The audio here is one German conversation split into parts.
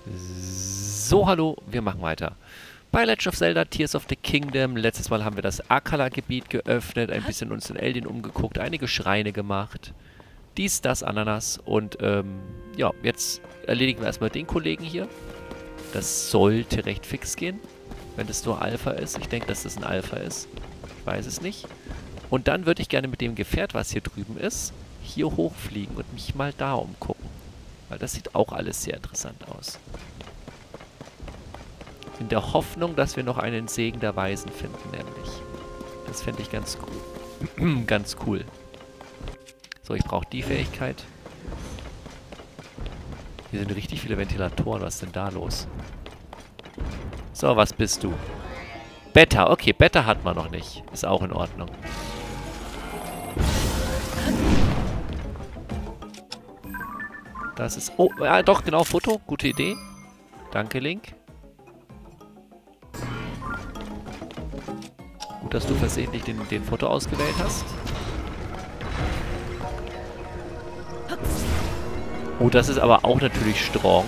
So, hallo, wir machen weiter. Bei Legend of Zelda Tears of the Kingdom. Letztes Mal haben wir das Akkala-Gebiet geöffnet, ein bisschen uns in Eldin umgeguckt, einige Schreine gemacht. Dies, das, Ananas. Und, ja, jetzt erledigen wir erstmal den Kollegen hier. Das sollte recht fix gehen, wenn das nur Alpha ist. Ich denke, dass das ein Alpha ist. Ich weiß es nicht. Und dann würde ich gerne mit dem Gefährt, was hier drüben ist, hier hochfliegen und mich mal da umgucken. Weil das sieht auch alles sehr interessant aus. In der Hoffnung, dass wir noch einen Segen der Weisen finden, nämlich. Das fände ich ganz cool. Ganz cool. So, ich brauche die Fähigkeit. Hier sind richtig viele Ventilatoren. Was ist denn da los? So, was bist du? Beta. Okay, Beta hat man noch nicht. Ist auch in Ordnung. Das ist... Oh, ja, doch, genau, Foto. Gute Idee. Danke, Link. Gut, dass du versehentlich den Foto ausgewählt hast. Oh, das ist aber auch natürlich strong.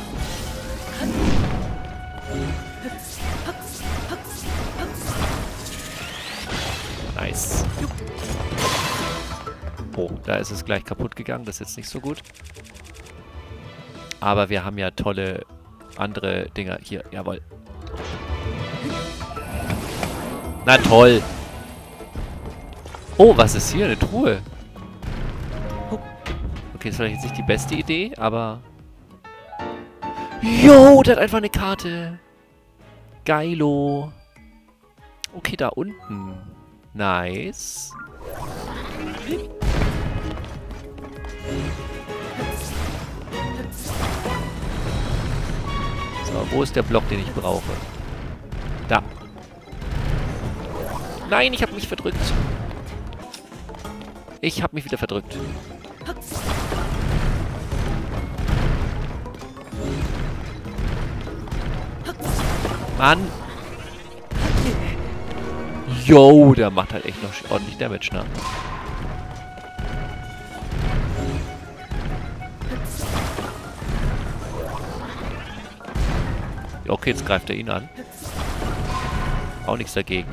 Nice. Oh, da ist es gleich kaputt gegangen. Das ist jetzt nicht so gut. Aber wir haben ja tolle andere Dinger. Hier, jawohl. Na toll. Oh, was ist hier? Eine Truhe. Okay, das ist vielleicht jetzt nicht die beste Idee, aber... Jo, der hat einfach eine Karte. Geilo. Okay, da unten. Nice. So, wo ist der Block, den ich brauche? Da. Nein, ich habe mich verdrückt. Ich habe mich wieder verdrückt. Mann. Yo, der macht halt echt noch ordentlich Damage, ne? Okay, jetzt greift er ihn an. Auch nichts dagegen.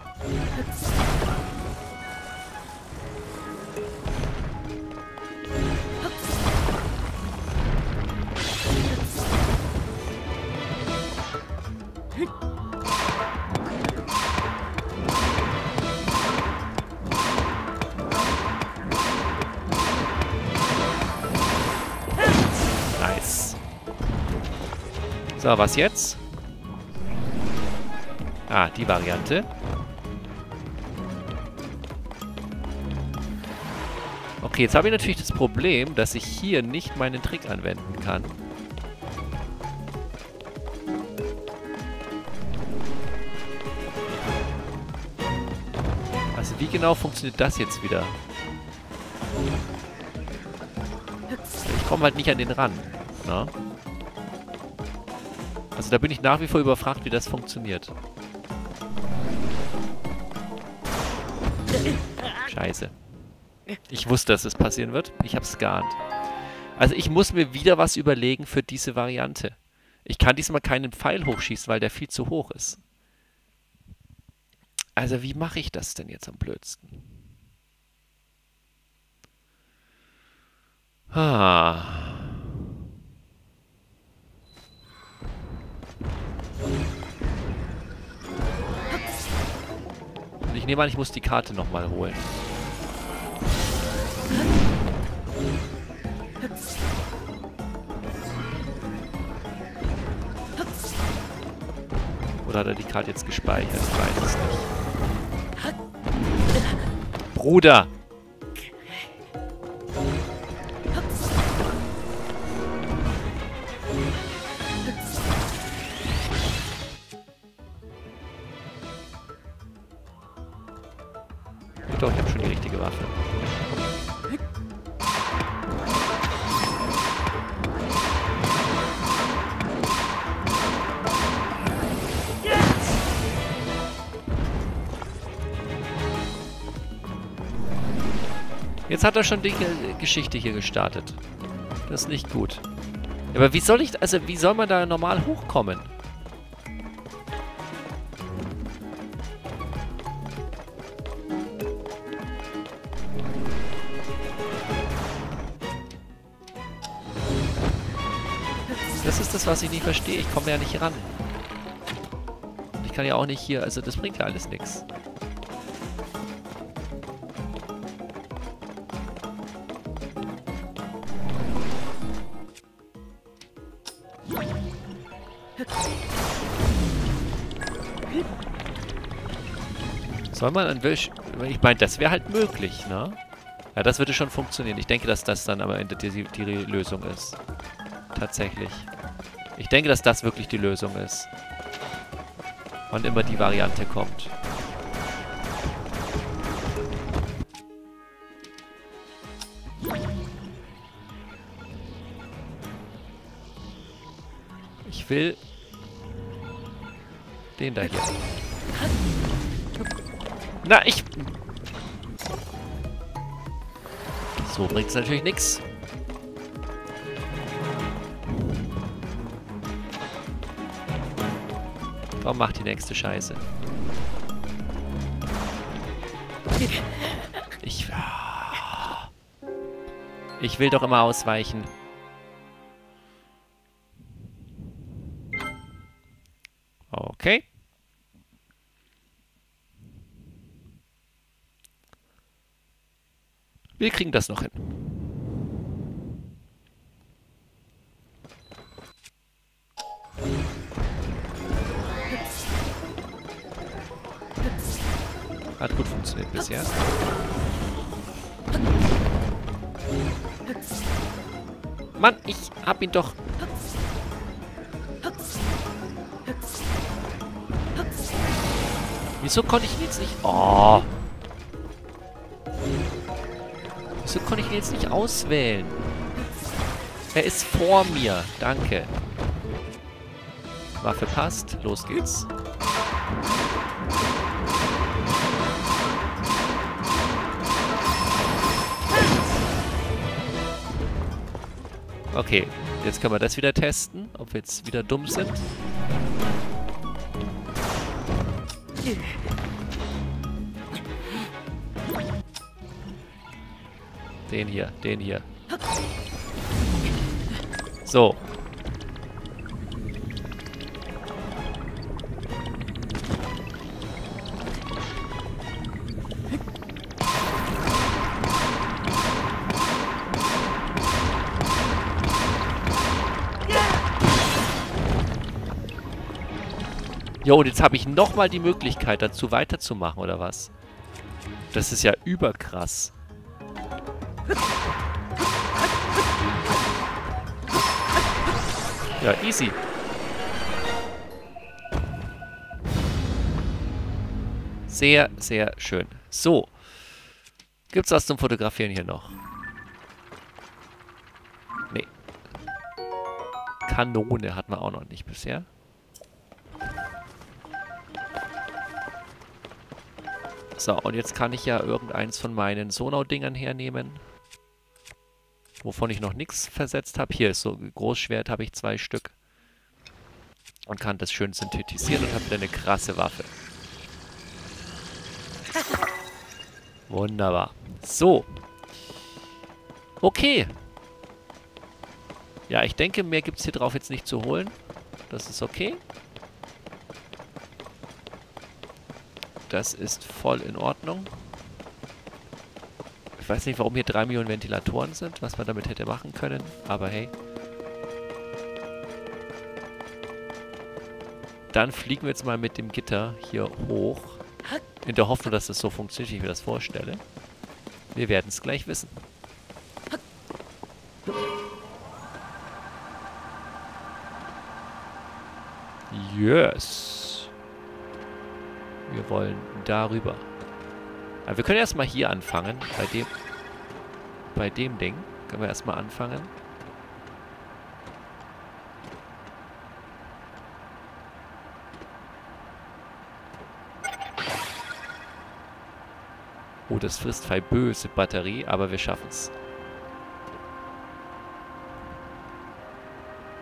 Nice. So, was jetzt? Ah, die Variante. Okay, jetzt habe ich natürlich das Problem, dass ich hier nicht meinen Trick anwenden kann. Also wie genau funktioniert das jetzt wieder? Ich komme halt nicht an den ran. Ne? Also da bin ich nach wie vor überfragt, wie das funktioniert. Scheiße. Ich wusste, dass es passieren wird. Ich habe es geahnt. Also ich muss mir wieder was überlegen für diese Variante. Ich kann diesmal keinen Pfeil hochschießen, weil der viel zu hoch ist. Also wie mache ich das denn jetzt am blödsten? Ah. Und ich nehme an, ich muss die Karte nochmal holen. Oder hat er die Karte jetzt gespeichert? Ich weiß es nicht. Bruder! Doch, ich habe schon die richtige Waffe. Jetzt hat er schon die Geschichte hier gestartet. Das ist nicht gut. Aber wie soll ich... Also, wie soll man da normal hochkommen? Das ist das, was ich nicht verstehe. Ich komme ja nicht ran. Ich kann ja auch nicht hier... Also, das bringt ja alles nichts. Soll man an welch... Ich meine, das wäre halt möglich, ne? Ja, das würde schon funktionieren. Ich denke, dass das dann am Ende die Lösung ist. Tatsächlich. Ich denke, dass das wirklich die Lösung ist. Und immer die Variante kommt. Ich will... den da hier. Na, ich... So bringt's natürlich nichts. Komm, mach die nächste Scheiße. Ich will doch immer ausweichen. Okay. Wir kriegen das noch hin. Hat gut funktioniert bisher. Mann, ich hab ihn doch... Wieso konnte ich ihn jetzt nicht... Oh. Wieso konnte ich ihn jetzt nicht auswählen? Er ist vor mir. Danke. Waffe passt. Los geht's. Okay, jetzt können wir das wieder testen, ob wir jetzt wieder dumm sind. Den hier, den hier. So. Jo, und jetzt habe ich nochmal die Möglichkeit, dazu weiterzumachen, oder was? Das ist ja überkrass. Ja, easy. Sehr, sehr schön. So. Gibt's was zum Fotografieren hier noch? Nee. Kanone hatten wir auch noch nicht bisher. So, und jetzt kann ich ja irgendeins von meinen Sonau-Dingern hernehmen. Wovon ich noch nichts versetzt habe. Hier ist so ein Großschwert, habe ich 2 Stück. Und kann das schön synthetisieren und habe wieder eine krasse Waffe. Wunderbar. So. Okay. Ja, ich denke, mehr gibt es hier drauf jetzt nicht zu holen. Das ist okay. Das ist voll in Ordnung. Ich weiß nicht, warum hier 3 Millionen Ventilatoren sind, was man damit hätte machen können, aber hey. Dann fliegen wir jetzt mal mit dem Gitter hier hoch. In der Hoffnung, dass das so funktioniert, wie ich mir das vorstelle. Wir werden es gleich wissen. Yes. Wir wollen darüber. Aber wir können erstmal hier anfangen. Bei dem Ding können wir erstmal anfangen. Oh, das frisst böse Batterie, aber wir schaffen es.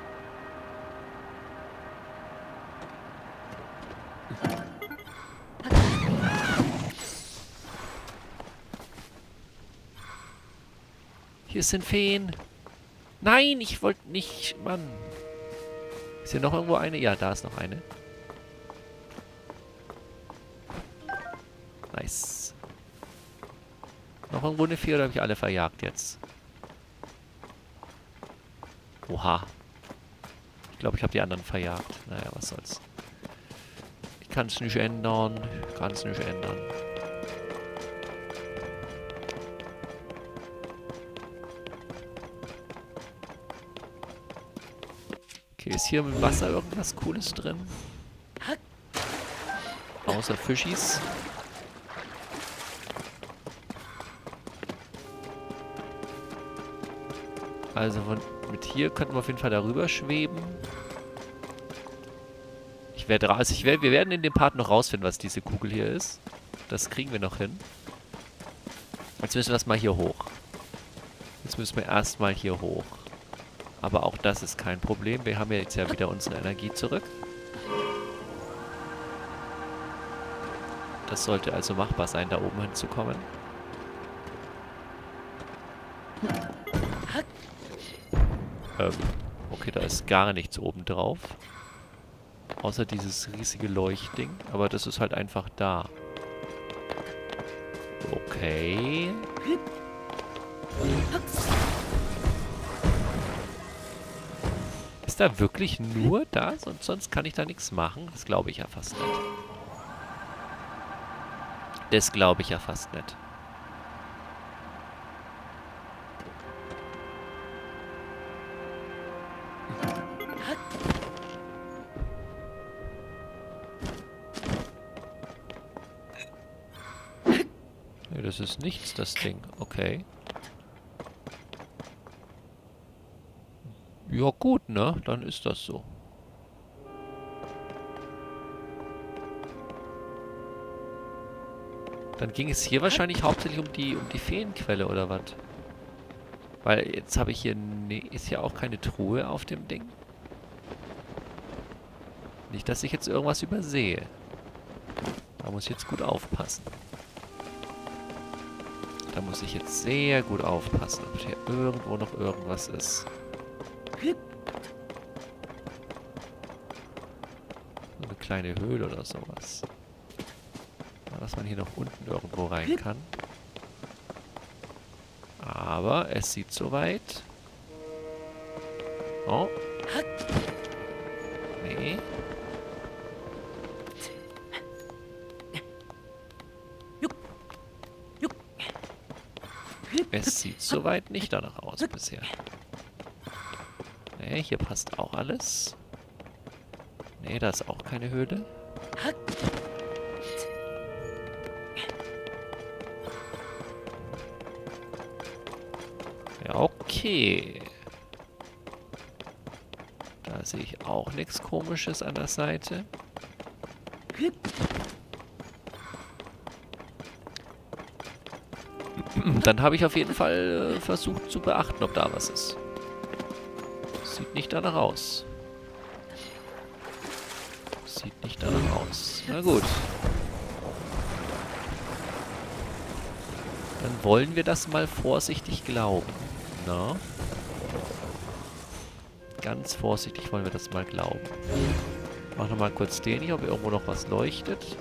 es sind Feen. Nein, ich wollte nicht... Mann. Ist hier noch irgendwo eine? Ja, da ist noch eine. Nice. Noch irgendwo eine Fee oder habe ich alle verjagt jetzt? Oha. Ich glaube, ich habe die anderen verjagt. Naja, was soll's. Ich kann es nicht ändern. Kann es nicht ändern. Okay, ist hier im Wasser irgendwas Cooles drin? Außer Fischis. Also mit hier könnten wir auf jeden Fall darüber schweben. Wir werden in dem Part noch rausfinden, was diese Kugel hier ist. Das kriegen wir noch hin. Jetzt müssen wir erstmal hier hoch. Jetzt müssen wir erstmal hier hoch. Aber auch das ist kein Problem. Wir haben ja jetzt ja wieder unsere Energie zurück. Das sollte also machbar sein, da oben hinzukommen. Okay, da ist gar nichts oben drauf. Außer dieses riesige Leuchtding. Aber das ist halt einfach da. Okay. Ist da wirklich nur das und sonst kann ich da nichts machen? Das glaube ich ja fast nicht. Das glaube ich ja fast nicht. Nee, das ist nichts, das Ding. Okay. Ja gut, ne? Dann ist das so. Dann ging es hier wahrscheinlich hauptsächlich um die Feenquelle, oder was? Weil jetzt habe ich hier... Nee, ist ja auch keine Truhe auf dem Ding. Nicht, dass ich jetzt irgendwas übersehe. Da muss ich jetzt gut aufpassen. Da muss ich jetzt sehr gut aufpassen, ob hier irgendwo noch irgendwas ist. So eine kleine Höhle oder sowas. Dass man hier noch unten irgendwo rein kann. Aber es sieht soweit. Oh. Nee. Es sieht soweit nicht danach aus bisher. Nee, hier passt auch alles. Nee, da ist auch keine Höhle. Ja, okay. Da sehe ich auch nichts Komisches an der Seite. Dann habe ich auf jeden Fall versucht zu beachten, ob da was ist. Sieht nicht danach aus. Sieht nicht danach aus. Na gut. Dann wollen wir das mal vorsichtig glauben. Na? Ganz vorsichtig wollen wir das mal glauben. Mach nochmal kurz den hier, ob irgendwo noch was leuchtet.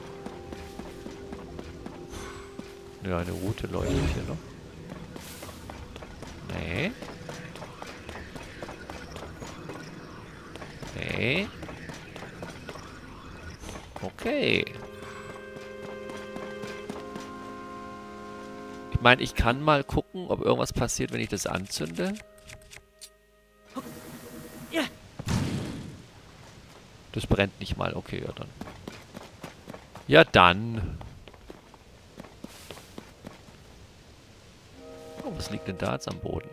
Ja, eine Route leuchtet hier noch. Nee. Nee. Okay. Ich meine, ich kann mal gucken, ob irgendwas passiert, wenn ich das anzünde. Das brennt nicht mal. Okay, ja dann. Ja dann. Oh, was liegt denn da jetzt am Boden?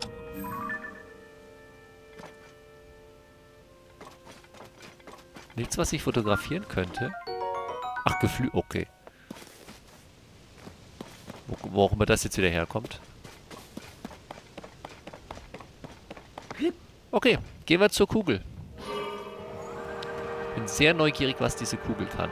Nichts, was ich fotografieren könnte. Ach, okay. Wo auch immer das jetzt wieder herkommt. Okay, gehen wir zur Kugel. Bin sehr neugierig, was diese Kugel kann.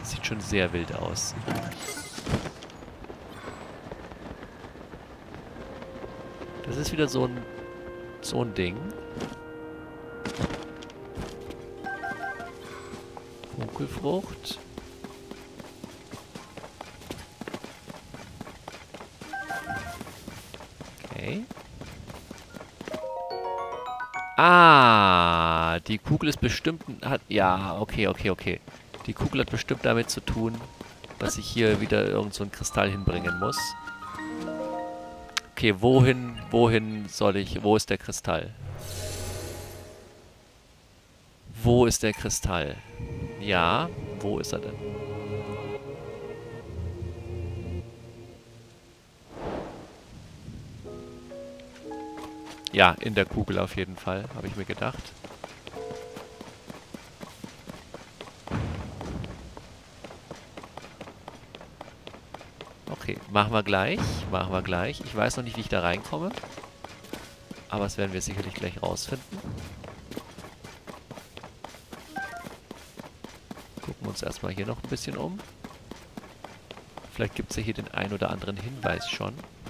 Das sieht schon sehr wild aus. Das ist wieder so ein Ding. Funkelfrucht. Okay. Ah, die Kugel ist bestimmt... Ja, okay. Die Kugel hat bestimmt damit zu tun, dass ich hier wieder irgend so einen Kristall hinbringen muss. Okay, wohin soll ich... Wo ist der Kristall? Wo ist der Kristall? Ja, wo ist er denn? Ja, in der Kugel auf jeden Fall, habe ich mir gedacht. Okay, machen wir gleich. Ich weiß noch nicht, wie ich da reinkomme. Aber das werden wir sicherlich gleich rausfinden. Gucken wir uns erstmal hier noch ein bisschen um. Vielleicht gibt es ja hier den ein oder anderen Hinweis schon.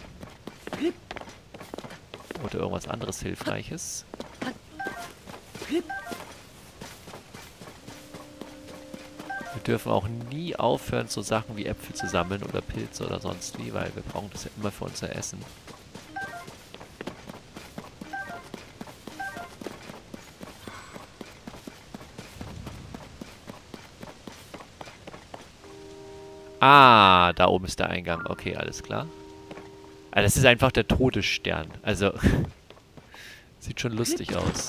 Oder irgendwas anderes Hilfreiches. Wir dürfen auch nie aufhören, so Sachen wie Äpfel zu sammeln oder Pilze oder sonst wie, weil wir brauchen das ja immer für unser Essen. Ah, da oben ist der Eingang. Okay, alles klar. Ah, das ist einfach der Todesstern. Also, sieht schon lustig aus.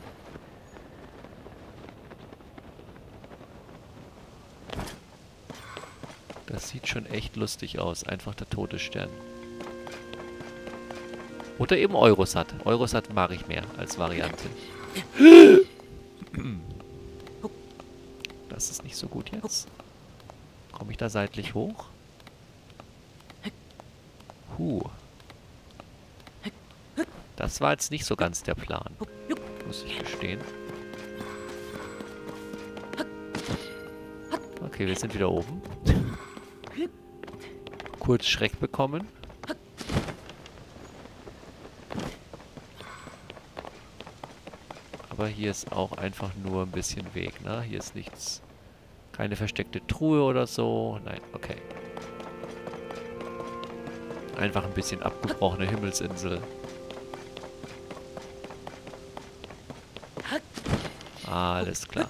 Das sieht schon echt lustig aus. Einfach der Todesstern. Oder eben Eurosat. Eurosat mag ich mehr als Variante. Das ist nicht so gut jetzt. Komme ich da seitlich hoch? Das war jetzt nicht so ganz der Plan. Muss ich gestehen. Okay, wir sind wieder oben. Kurz Schreck bekommen. Aber hier ist auch einfach nur ein bisschen Weg, ne? Hier ist nichts. Keine versteckte Truhe oder so. Nein, okay. Einfach ein bisschen abgebrochene Himmelsinsel. Alles klar.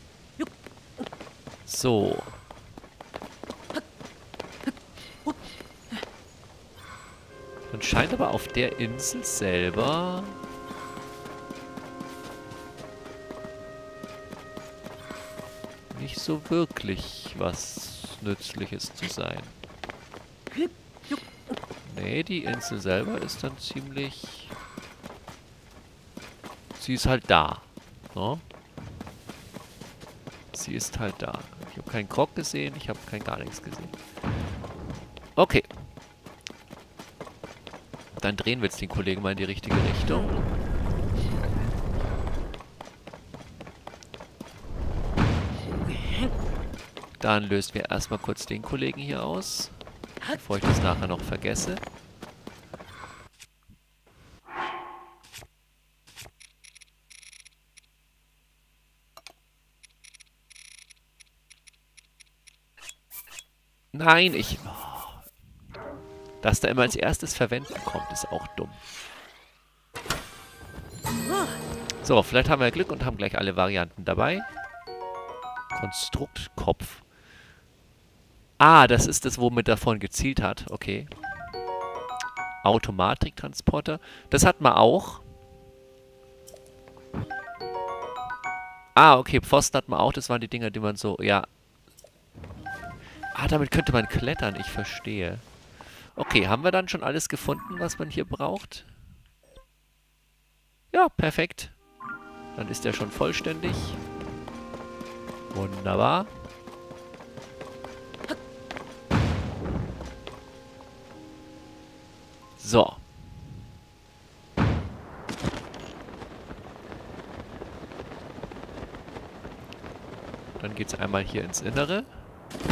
So. Und scheint aber auf der Insel selber nicht so wirklich was Nützliches zu sein. Nee, die Insel selber ist dann ziemlich... Sie ist halt da. No? Sie ist halt da. Ich habe keinen Krog gesehen, ich habe gar nichts gesehen. Okay. Dann drehen wir jetzt den Kollegen mal in die richtige Richtung. Dann lösen wir erstmal kurz den Kollegen hier aus, bevor ich das nachher noch vergesse. Nein, dass da immer als erstes verwenden kommt, ist auch dumm. So, vielleicht haben wir Glück und haben gleich alle Varianten dabei. Konstruktkopf. Ah, das ist das, womit er vorhin gezielt hat. Okay. Automatiktransporter. Das hat man auch. Ah, okay. Pfosten hat man auch. Das waren die Dinger, die man so... Ja. Ah, damit könnte man klettern. Ich verstehe. Okay, haben wir dann schon alles gefunden, was man hier braucht? Ja, perfekt. Dann ist er schon vollständig. Wunderbar. So. Dann geht es einmal hier ins Innere.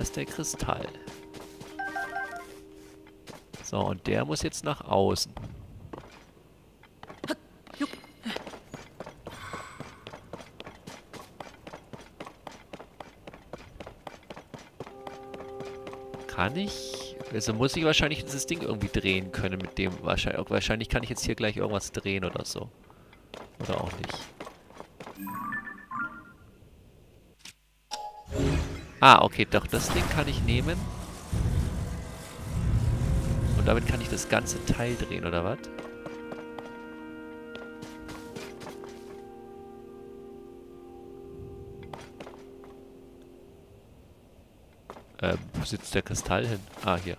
ist der Kristall. So, und der muss jetzt nach außen. Kann ich? Also muss ich wahrscheinlich dieses Ding irgendwie drehen können mit dem. Wahrscheinlich kann ich jetzt hier gleich irgendwas drehen oder so. Oder auch nicht. Ah, okay, doch, das Ding kann ich nehmen. Und damit kann ich das ganze Teil drehen, oder was? Wo sitzt der Kristall hin? Ah, hier.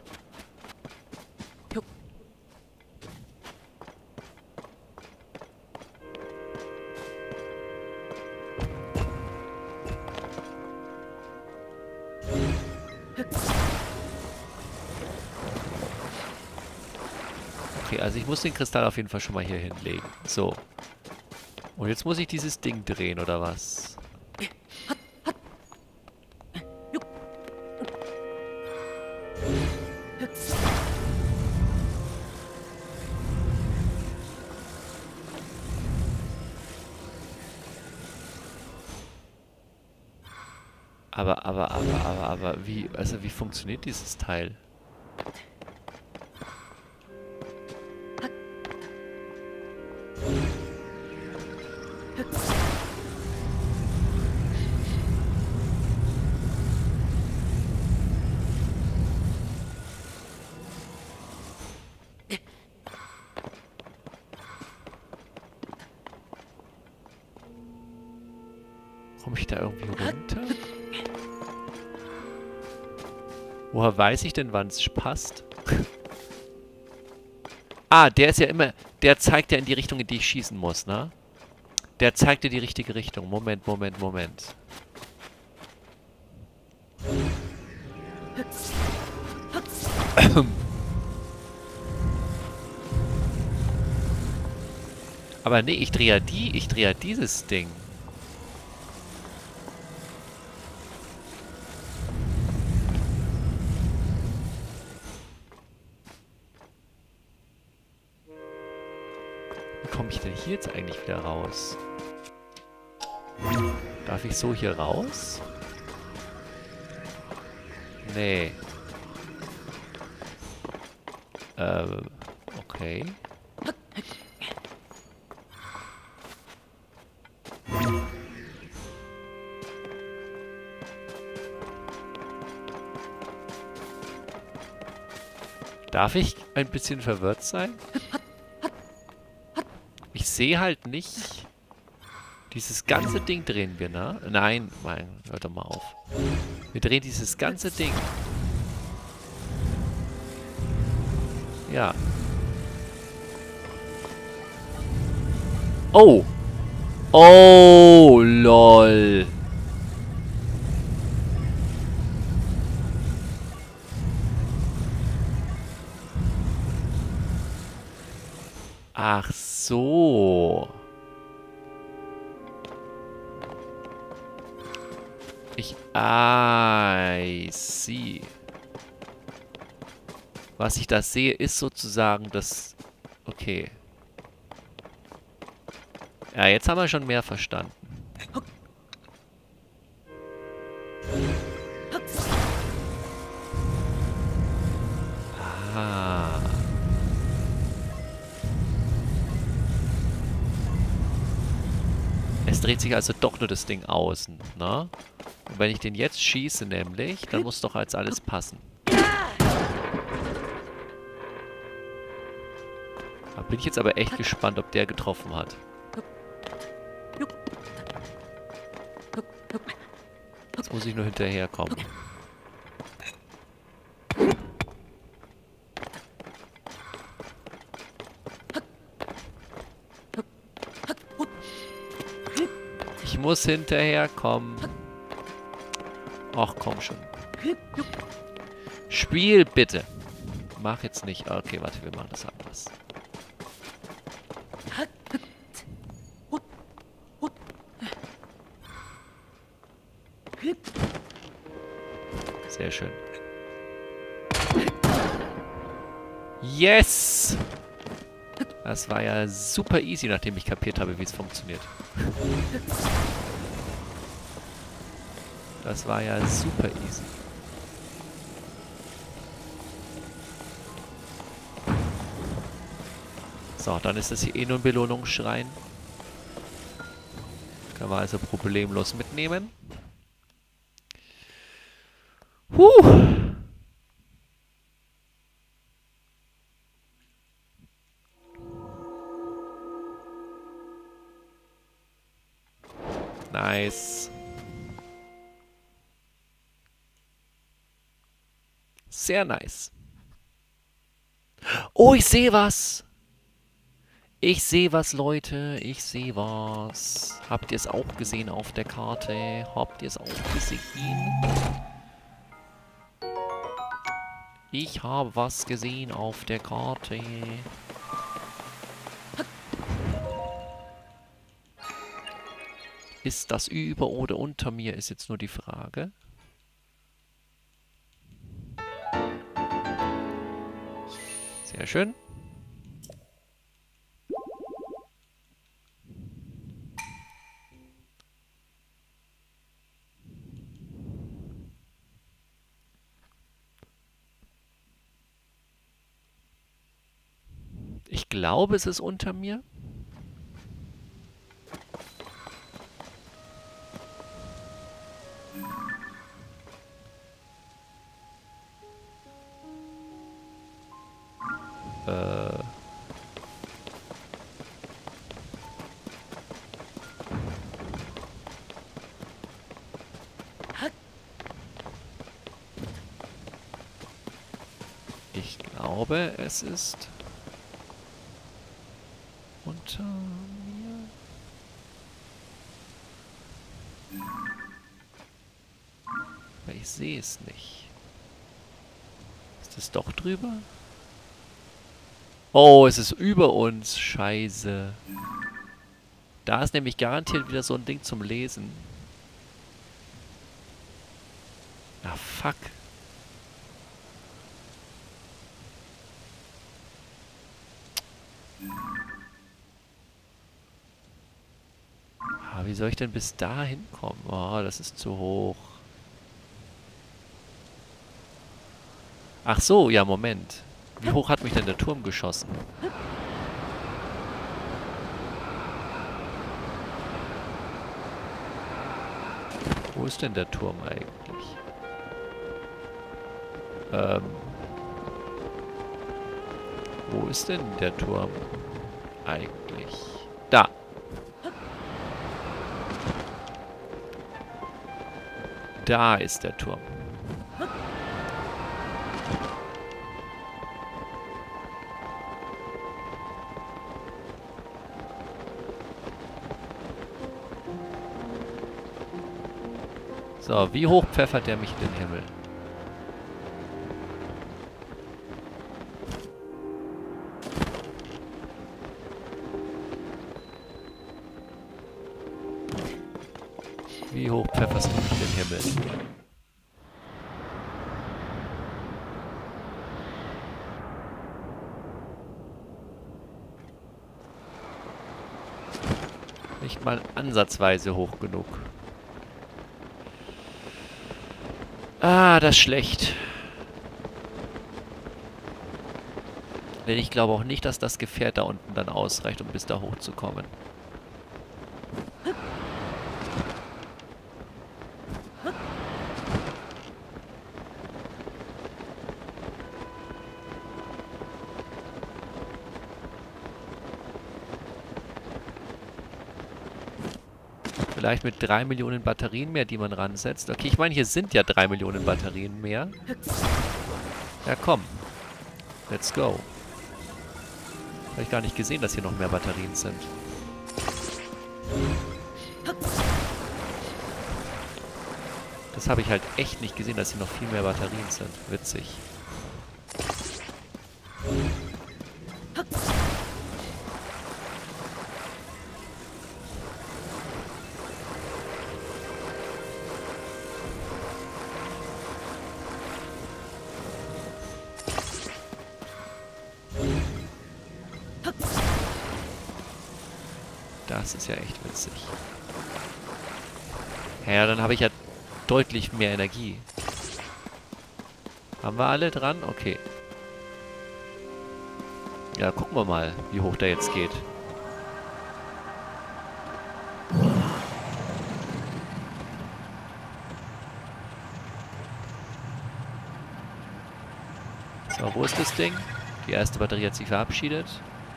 Okay, also ich muss den Kristall auf jeden Fall schon mal hier hinlegen. So. Und jetzt muss ich dieses Ding drehen, oder was? Aber, wie, also wie funktioniert dieses Teil? Komme ich da irgendwie runter? Woher weiß ich denn, wann es passt? Ah, der ist ja immer... Der zeigt ja in die Richtung, in die ich schießen muss, ne? Der zeigt dir die richtige Richtung. Moment. Aber nee, ich drehe ja dieses Ding. Wie komme ich denn hier jetzt eigentlich wieder raus? Darf ich so hier raus? Nee. Okay. Darf ich ein bisschen verwirrt sein? Ich sehe halt nicht... Dieses ganze Ding drehen wir, ne? Nein, hör doch mal auf. Wir drehen dieses ganze Ding. Ja. Oh! Oh, lol. Ach so. I see. Was ich da sehe, ist sozusagen das... Okay. Ja, jetzt haben wir schon mehr verstanden. Ah. Es dreht sich also doch nur das Ding außen, ne? Und wenn ich den jetzt schieße nämlich, dann muss doch jetzt alles passen. Da bin ich jetzt aber echt gespannt, ob der getroffen hat. Jetzt muss ich nur hinterherkommen. Ich muss hinterherkommen. Ach, komm schon. Spiel, bitte. Mach jetzt nicht. Okay, warte, wir machen das anders. Sehr Sehr schön. Yes! Das war ja super easy, nachdem ich kapiert habe, wie es funktioniert. Das war ja super easy. So, dann ist das hier eh nur ein Belohnungsschrein. Können wir also problemlos mitnehmen. Nice. Sehr nice. Oh, ich sehe was. Ich sehe was, Leute. Ich sehe was. Habt ihr es auch gesehen auf der Karte? Habt ihr es auch gesehen? Ich habe was gesehen auf der Karte. Ist das über oder unter mir, ist jetzt nur die Frage. Sehr schön. Ich glaube, es ist unter mir. Ich glaube, es ist unter mir. Aber ich sehe es nicht. Ist es doch drüber? Oh, es ist über uns. Scheiße. Da ist nämlich garantiert wieder so ein Ding zum Lesen. Ah, fuck. Ah, wie soll ich denn bis da hinkommen? Oh, das ist zu hoch. Ach so, ja, Moment. Wie hoch hat mich denn der Turm geschossen? Wo ist denn der Turm eigentlich? Wo ist denn der Turm eigentlich? Da. Da ist der Turm. So, wie hoch pfeffert der mich in den Himmel? Wie hoch pfefferst du mich in den Himmel? Nicht mal ansatzweise hoch genug. Ah, das ist schlecht. Denn ich glaube auch nicht, dass das Gefährt da unten dann ausreicht, um bis da hochzukommen. Vielleicht mit 3 Millionen Batterien mehr, die man ransetzt. Okay, ich meine, hier sind ja 3 Millionen Batterien mehr. Ja, komm. Let's go. Habe ich gar nicht gesehen, dass hier noch mehr Batterien sind. Das habe ich halt echt nicht gesehen, dass hier noch viel mehr Batterien sind. Witzig. Das ist ja echt witzig. Ja, dann habe ich ja deutlich mehr Energie. Haben wir alle dran? Okay. Ja, gucken wir mal, wie hoch der jetzt geht. So, wo ist das Ding? Die erste Batterie hat sich verabschiedet.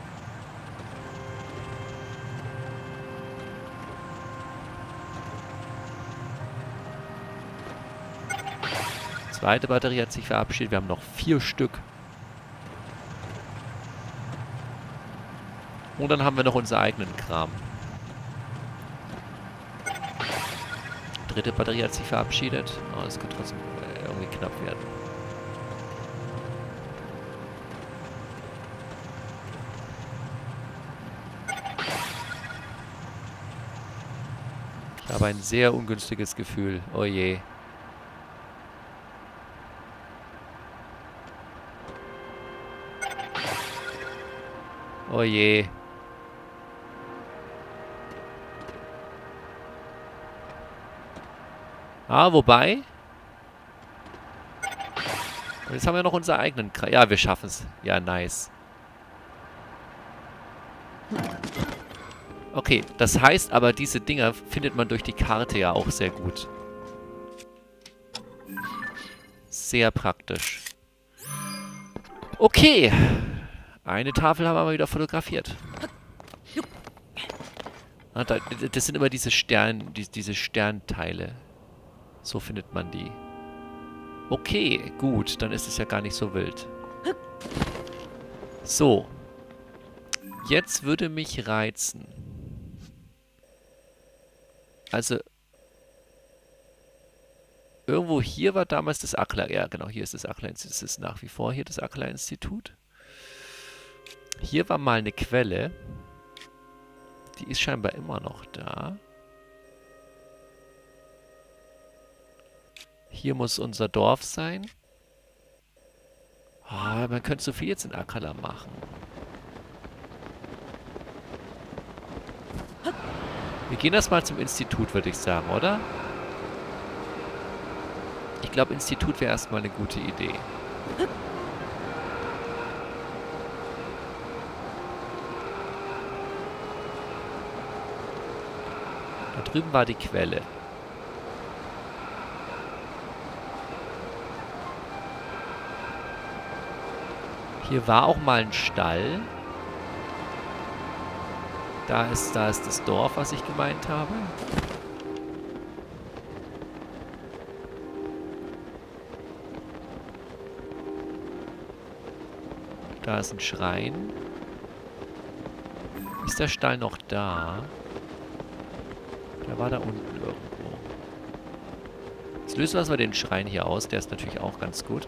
Zweite Batterie hat sich verabschiedet. Wir haben noch 4 Stück. Und dann haben wir noch unseren eigenen Kram. Dritte Batterie hat sich verabschiedet. Oh, das könnte trotzdem irgendwie knapp werden. Ich habe ein sehr ungünstiges Gefühl. Oh je. Oh je. Ah, wobei. Und jetzt haben wir noch unseren eigenen Kreis. Ja, wir schaffen es. Ja, nice. Okay, das heißt aber, diese Dinger findet man durch die Karte ja auch sehr gut. Sehr praktisch. Okay. Eine Tafel haben wir mal wieder fotografiert. Ah, das sind immer diese diese Sternteile. So findet man die. Okay, gut. Dann ist es ja gar nicht so wild. So. Jetzt würde mich reizen. Also. Irgendwo hier war damals das Akla. Ja, genau. Hier ist das Akla-Institut. Das ist nach wie vor hier das Akla-Institut. Hier war mal eine Quelle. Die ist scheinbar immer noch da. Hier muss unser Dorf sein. Oh, man könnte so viel jetzt in Akkala machen. Wir gehen erstmal zum Institut, würde ich sagen, oder? Ich glaube, Institut wäre erstmal eine gute Idee. Da drüben war die Quelle. Hier war auch mal ein Stall. Da ist das Dorf, was ich gemeint habe. Da ist ein Schrein. Ist der Stall noch da? Der war da unten irgendwo. Jetzt lösen wir erstmal den Schrein hier aus. Der ist natürlich auch ganz gut.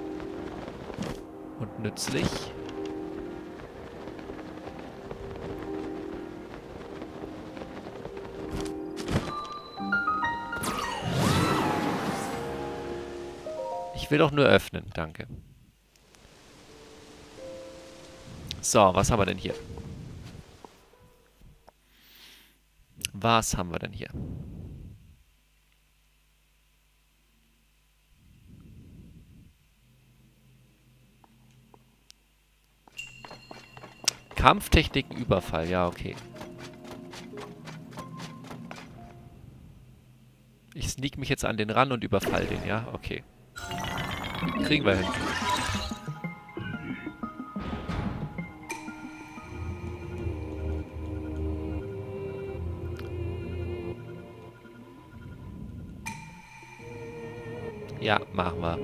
Und nützlich. Ich will doch nur öffnen, danke. So, was haben wir denn hier? Was haben wir denn hier? Kampftechniken Überfall, ja, okay. Ich sneak mich jetzt an den ran und überfall den, ja? Okay. Kriegen wir hin. Ja, machen wir.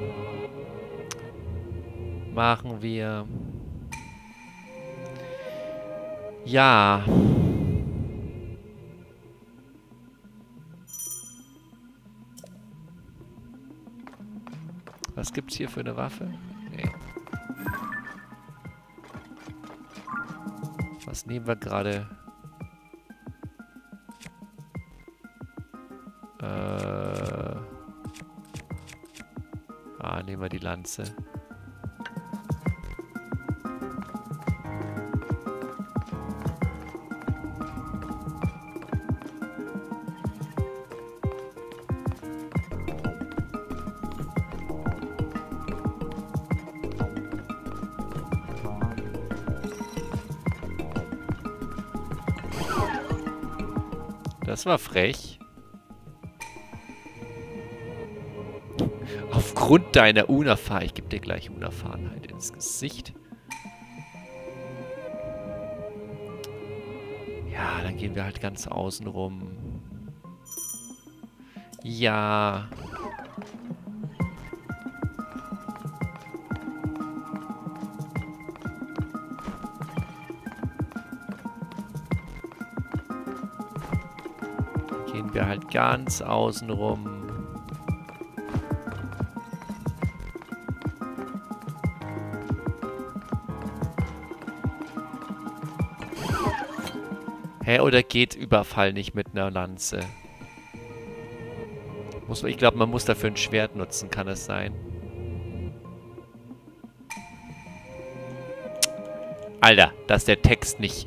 Machen wir. Ja. Was gibt's hier für eine Waffe? Nee. Was nehmen wir gerade? Nehmen wir die Lanze. Das war frech. Aufgrund deiner Unerfahrenheit. Ich gebe dir gleich Unerfahrenheit ins Gesicht. Ja, dann gehen wir halt ganz außen rum. Ja. Gehen wir halt ganz außen rum. Hä, oder geht Überfall nicht mit einer Lanze? Ich glaube, man muss dafür ein Schwert nutzen, kann es sein? Alter, dass der Text nicht...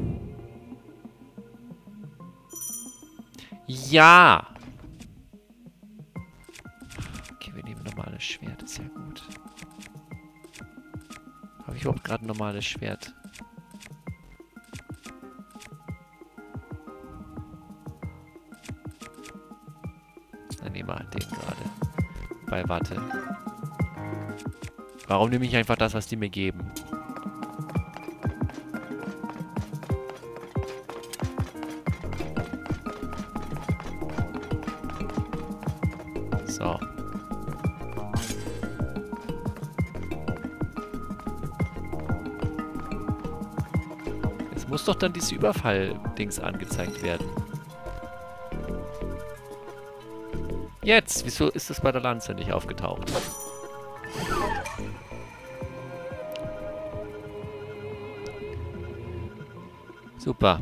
Ja! Okay, wir nehmen ein normales Schwert, ist ja gut. Habe ich überhaupt gerade ein normales Schwert? Dann nehmen wir den gerade. Warte. Warum nehme ich einfach das, was die mir geben? So. Es muss doch dann dieses Überfall-Dings angezeigt werden. Jetzt! Wieso ist es bei der Lanze nicht aufgetaucht? Super.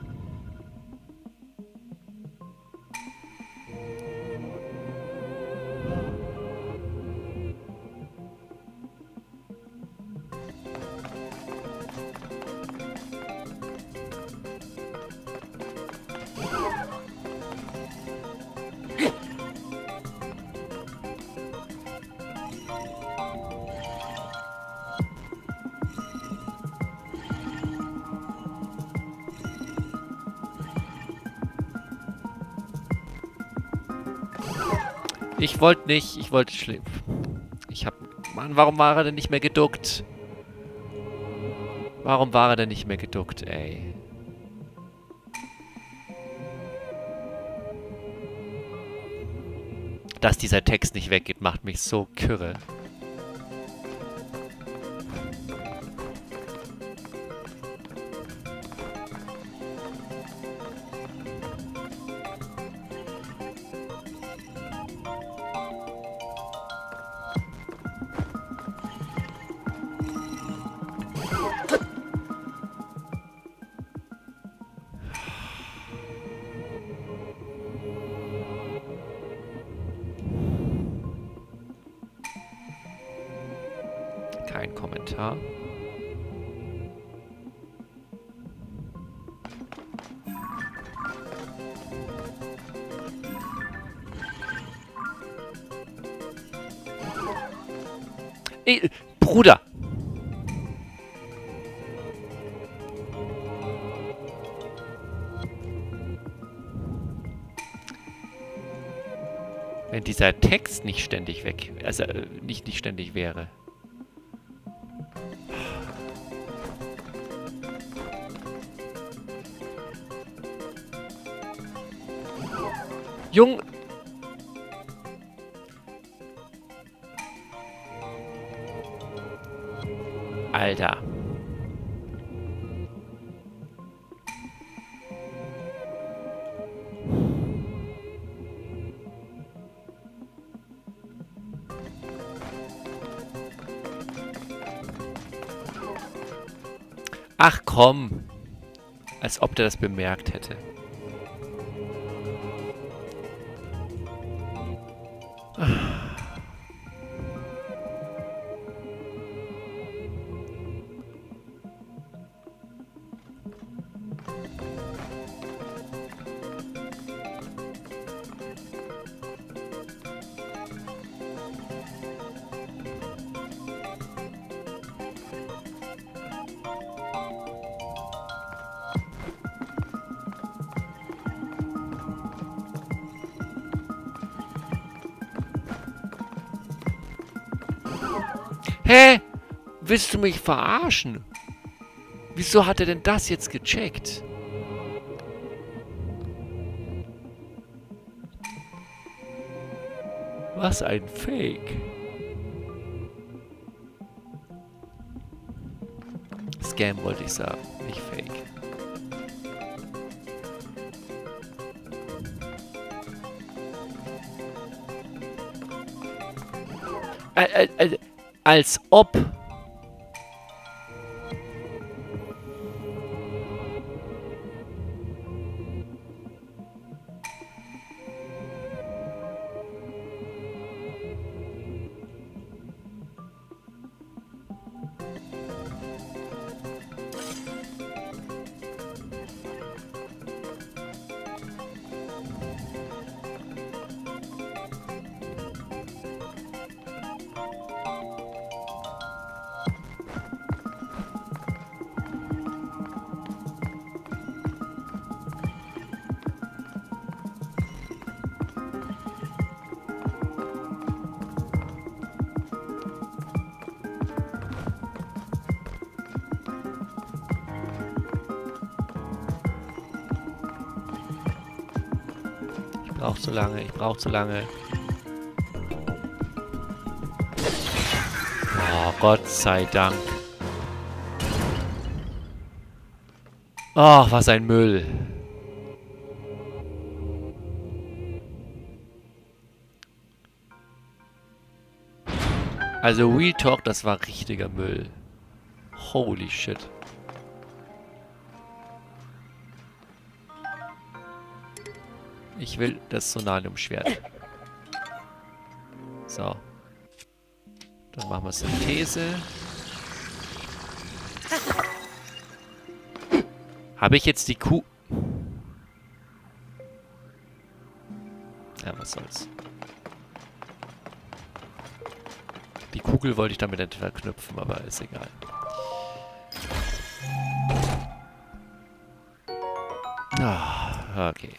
Ich wollte nicht, ich wollte schlimm. Mann, warum war er denn nicht mehr geduckt? Warum war er denn nicht mehr geduckt, ey? Dass dieser Text nicht weggeht, macht mich so kirre. Kein Kommentar. Ey, Bruder! Wenn dieser Text nicht ständig weg, also nicht ständig wäre. Jung! Alter. Ach komm. Als ob der das bemerkt hätte. Hä? Willst du mich verarschen? Wieso hat er denn das jetzt gecheckt? Was ein Fake. Scam wollte ich sagen, nicht Fake. Als ob. Braucht zu lange, ich brauche zu lange. Oh, Gott sei Dank. Oh, was ein Müll. Also Real Talk, das war richtiger Müll. Holy shit. Ich will das Sonalium-Schwert. So. Dann machen wir Synthese. Habe ich jetzt die Kuh... Ja, was soll's. Die Kugel wollte ich damit nicht verknüpfen, aber ist egal. Ah, okay.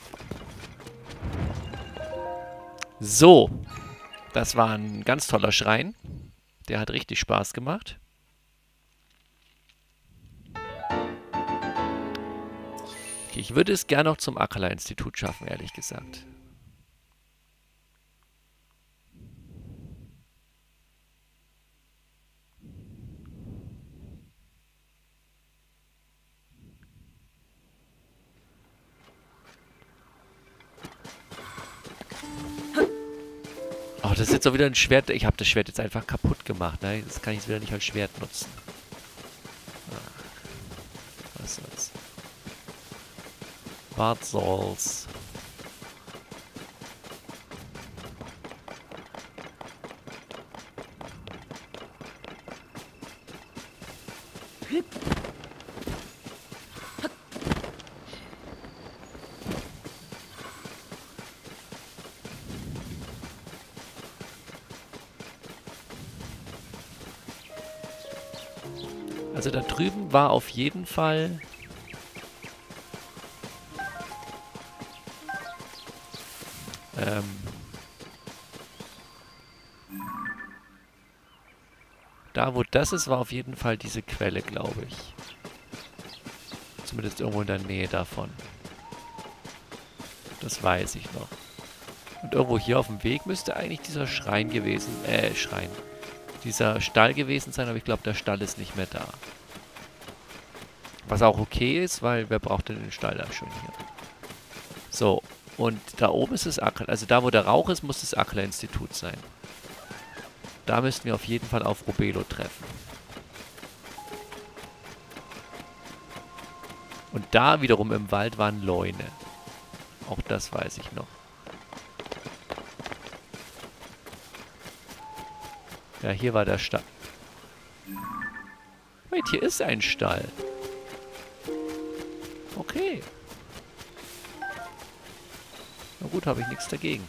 So. Das war ein ganz toller Schrein. Der hat richtig Spaß gemacht. Okay, ich würde es gerne noch zum Akala-Institut schaffen, ehrlich gesagt. Oh, das ist jetzt auch wieder ein Schwert. Ich habe das Schwert jetzt einfach kaputt gemacht. Ne? Das kann ich jetzt wieder nicht als Schwert nutzen. Ah, was soll's. Was soll's. Also da drüben war auf jeden Fall... da, wo das ist, war auf jeden Fall diese Quelle, glaube ich. Zumindest irgendwo in der Nähe davon. Das weiß ich noch. Und irgendwo hier auf dem Weg müsste eigentlich dieser Schrein gewesen... Schrein. Dieser Stall gewesen sein, aber ich glaube, der Stall ist nicht mehr da. Was auch okay ist, weil wer braucht denn den Stall da schon hier? So, und da oben ist das Akala. Also da, wo der Rauch ist, muss das Akala-Institut sein. Da müssten wir auf jeden Fall auf Robelo treffen. Und da wiederum im Wald waren Leune. Auch das weiß ich noch. Ja, hier war der Stall. Wait, hier ist ein Stall. Okay. Na gut, habe ich nichts dagegen.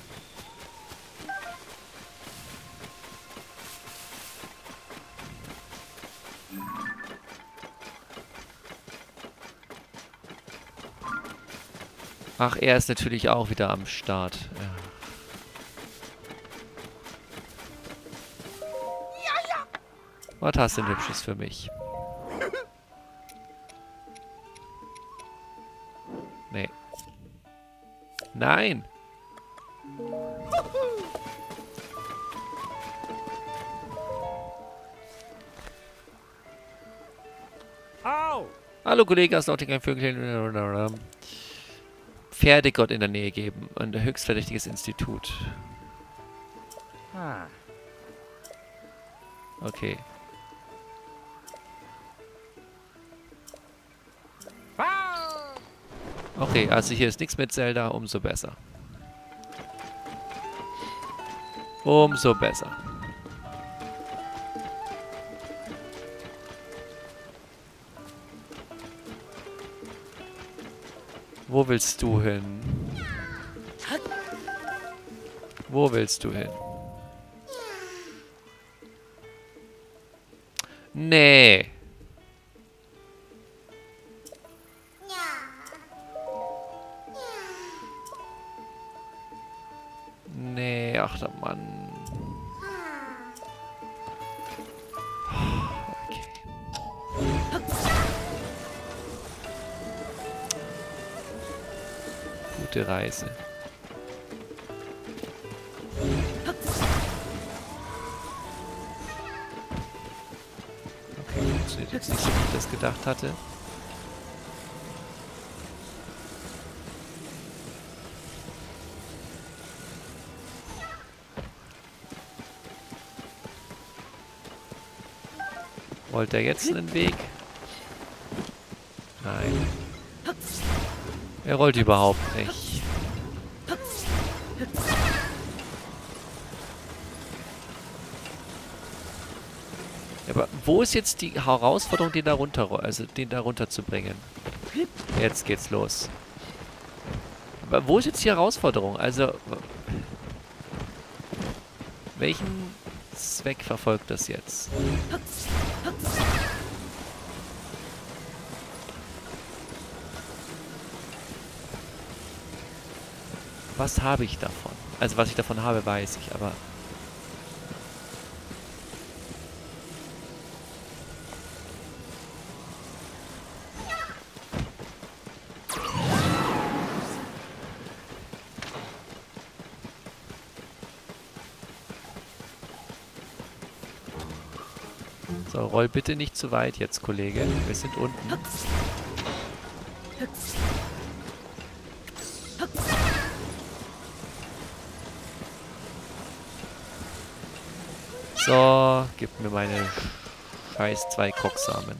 Ach, er ist natürlich auch wieder am Start. Ja. Was hast du denn Hübsches für mich? Nee. Nein! Hallo Kollege, hast du auch kein Vögelchen? Pferdegott in der Nähe geben. Ein höchstverdächtiges Institut. Okay. Okay, also hier ist nichts mit Zelda, umso besser. Umso besser. Wo willst du hin? Wo willst du hin? Nee. Nee, ach der Mann. Okay. Gute Reise. Okay, funktioniert jetzt nicht so, wie ich das gedacht hatte. Wollte er jetzt einen Weg? Nein. Er rollt überhaupt nicht. Ja, aber wo ist jetzt die Herausforderung, den da runter zu bringen? Jetzt geht's los. Aber wo ist jetzt die Herausforderung? Also, welchen Zweck verfolgt das jetzt? Was habe ich davon? Also, was ich davon habe, weiß ich, aber... So, roll bitte nicht zu weit jetzt, Kollege. Wir sind unten. So, gib mir meine scheiß 2 Kocksamen.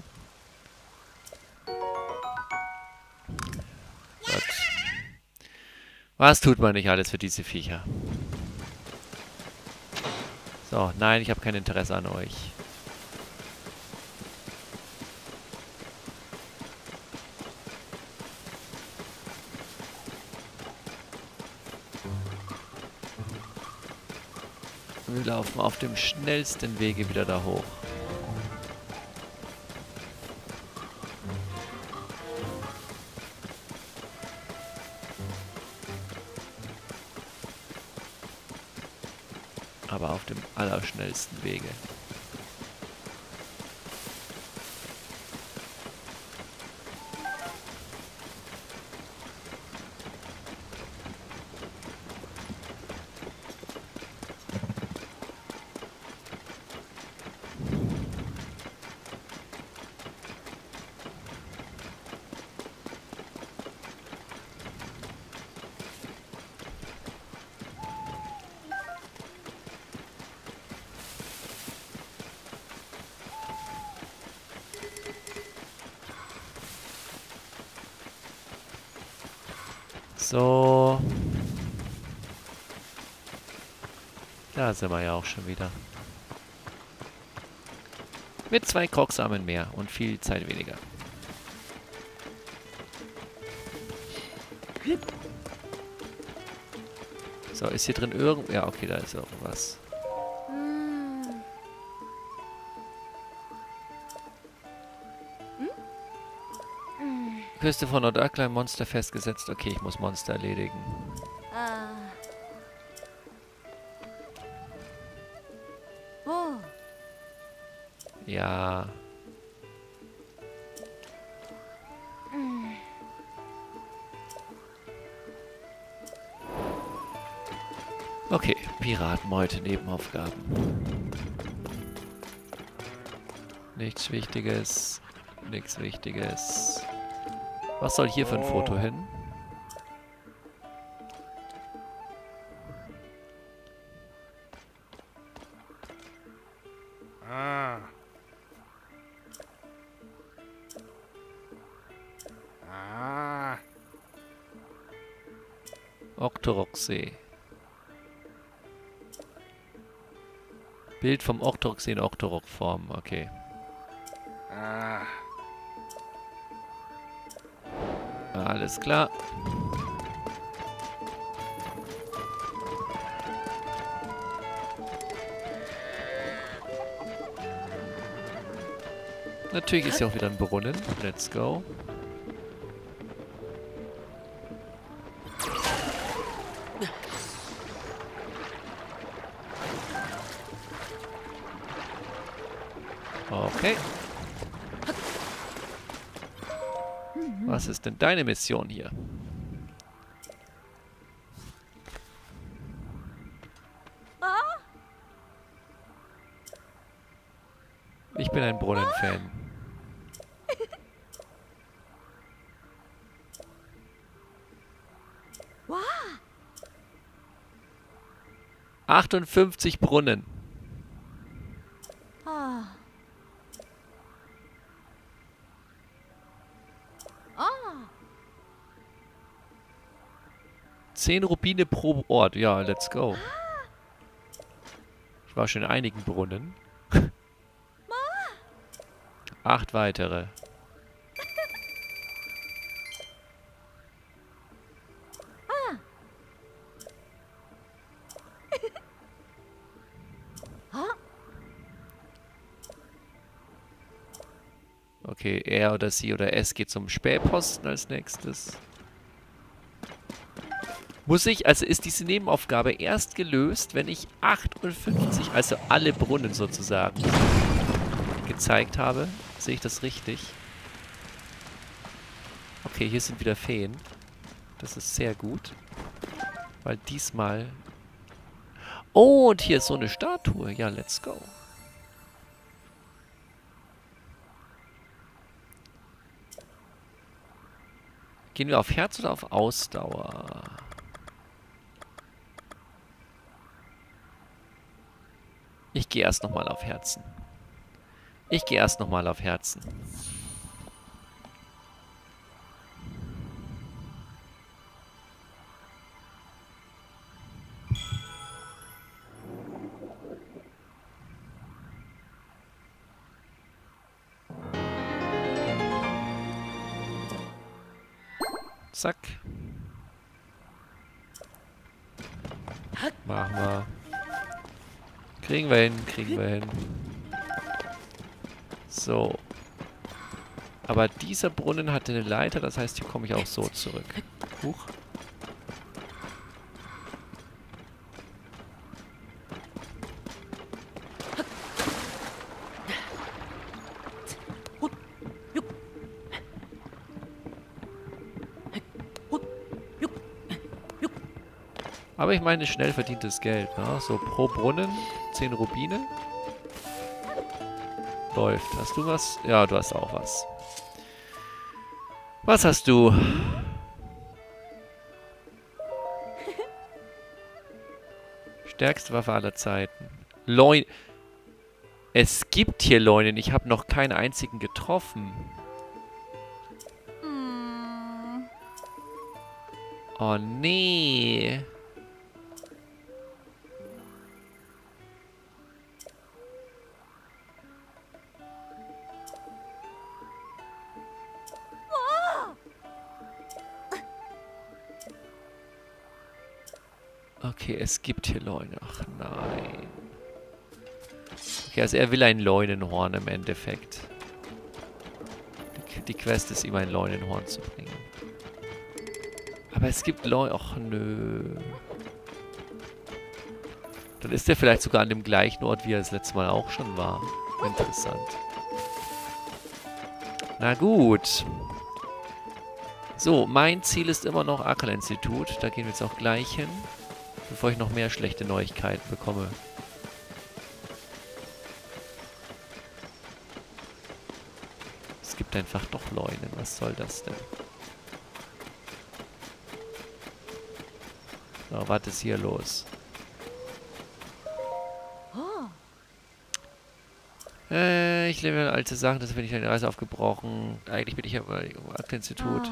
Gott. Was tut man nicht alles für diese Viecher? So, nein, ich habe kein Interesse an euch. Wir laufen auf dem schnellsten Wege wieder da hoch. Aber auf dem allerschnellsten Wege. So. Da sind wir ja auch schon wieder. Mit 2 Krocksamen mehr und viel Zeit weniger. So, ist hier drin irgend... Ja, okay, da ist irgendwas. Küste von Nordakla, ein Monster festgesetzt. Okay, ich muss Monster erledigen. Ja. Okay, Piratenmeute, Nebenaufgaben. Nichts Wichtiges. Nichts Wichtiges. Was soll hier für ein Foto hin? Ah. Ah. Octoroksee. Bild vom Octoroksee in Octorok-Form. Okay. Ah. Alles klar. Natürlich ist hier auch wieder ein Brunnen. Let's go. Okay. Was ist denn deine Mission hier? Ich bin ein Brunnen-Fan. Wow. 58 Brunnen. Ah. Ah. 10 Rubine pro Ort. Ja, let's go. Ich war schon in einigen Brunnen. 8 weitere. Okay, er oder sie oder es geht zum Spähposten als nächstes. Muss ich, also ist diese Nebenaufgabe erst gelöst, wenn ich 58, also alle Brunnen sozusagen, gezeigt habe? Sehe ich das richtig? Okay, hier sind wieder Feen. Das ist sehr gut. Weil diesmal... Oh, und hier ist so eine Statue. Ja, let's go. Gehen wir auf Herz oder auf Ausdauer? Ich gehe erst nochmal auf Herzen. Ich gehe erst nochmal auf Herzen. Zack. Machen wir. Kriegen wir hin, kriegen wir hin. So. Aber dieser Brunnen hatte eine Leiter, das heißt, hier komme ich auch so zurück. Huch. Aber ich meine, schnell verdientes Geld, ne? So pro Brunnen 10 Rubine. Läuft. Hast du was? Ja, du hast auch was. Was hast du? Stärkste Waffe aller Zeiten. Leun. Es gibt hier Leunen. Ich habe noch keinen einzigen getroffen. Oh nee. Okay, es gibt hier Leune. Ach nein. Okay, also er will ein Leunenhorn im Endeffekt. Die Quest ist, ihm ein Leunenhorn zu bringen. Aber es gibt Leune... Ach nö. Dann ist er vielleicht sogar an dem gleichen Ort, wie er das letzte Mal auch schon war. Interessant. Na gut. So, mein Ziel ist immer noch Akala-Institut. Da gehen wir jetzt auch gleich hin, bevor ich noch mehr schlechte Neuigkeiten bekomme. Es gibt einfach doch Leunen. Was soll das denn? So, was ist hier los? Ich lebe alte Sachen, das bin ich eine Reise aufgebrochen. Eigentlich bin ich ja im Akala-Institut.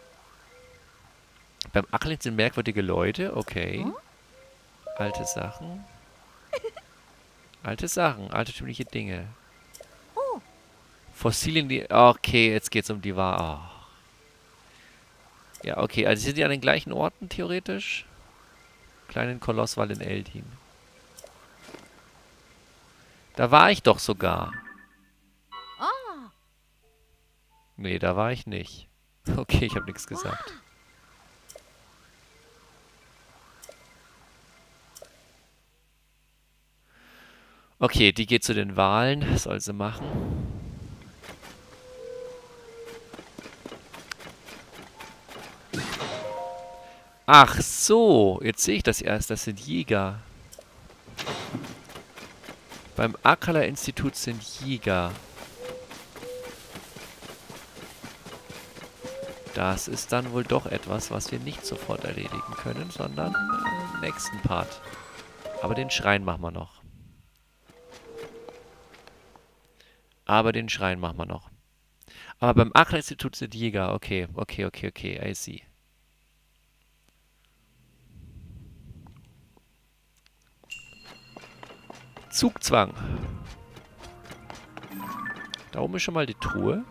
Beim Akala sind merkwürdige Leute, okay. Alte Sachen. Alte Sachen, altertümliche Dinge. Fossilien, die... Okay, jetzt geht's um die Wahrheit. Oh. Ja, okay, also sind die an den gleichen Orten, theoretisch? Kleinen Kolosswall in Eldin. Da war ich doch sogar. Nee, da war ich nicht. Okay, ich habe nichts gesagt. Okay, die geht zu den Wahlen. Soll sie machen. Ach so, jetzt sehe ich das erst. Das sind Jäger. Beim Akala-Institut sind Jäger. Das ist dann wohl doch etwas, was wir nicht sofort erledigen können, sondern im nächsten Part. Aber den Schrein machen wir noch. Aber beim Akala-Institut sind Jäger. Okay, I see. Zugzwang. Da oben ist schon mal die Truhe.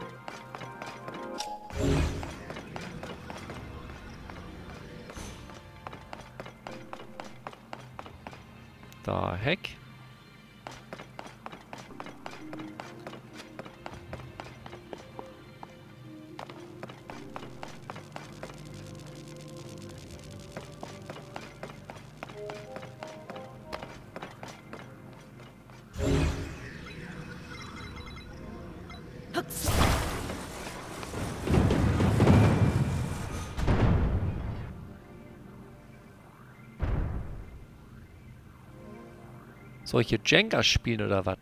Da, Heck. Soll ich hier Jenga spielen oder was?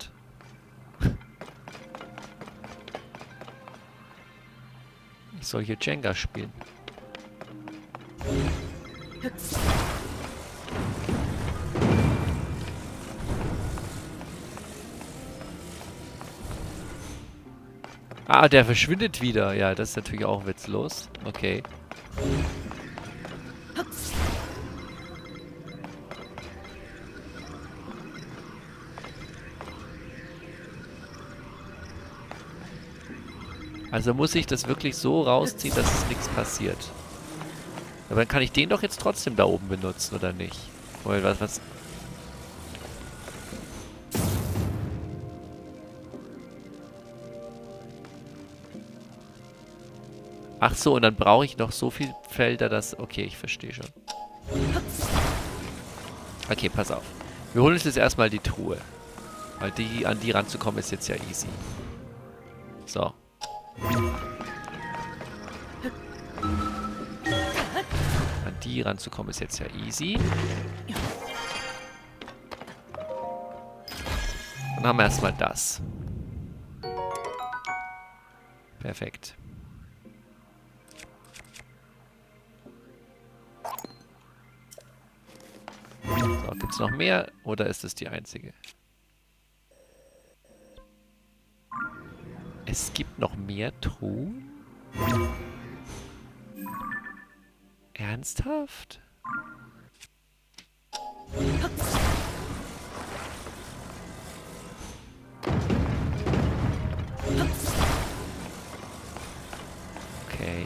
Ich soll hier Jenga spielen. Ah, der verschwindet wieder. Ja, das ist natürlich auch witzlos. Okay. Also muss ich das wirklich so rausziehen, dass es nichts passiert. Aber dann kann ich den doch jetzt trotzdem da oben benutzen, oder nicht? Weil was... Ach so, und dann brauche ich noch so viele Felder, dass... Okay, ich verstehe schon. Okay, pass auf. Wir holen uns jetzt erstmal die Truhe. Weil an die ranzukommen ist jetzt ja easy. So. An die ranzukommen ist jetzt ja easy. Dann haben wir erstmal das. Perfekt. So, gibt es noch mehr oder ist es die einzige? Es gibt noch mehr Truhen? Ernsthaft? Okay.